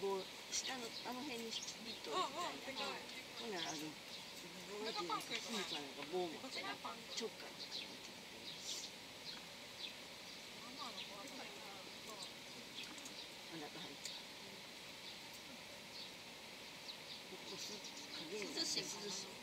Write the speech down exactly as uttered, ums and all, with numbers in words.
こう下のあの辺にスピットみたいな。ほんならあのボーっていうスーパーなんか棒持ってなチョッカーとかに持ってあ中入った。ここす影になって涼しい。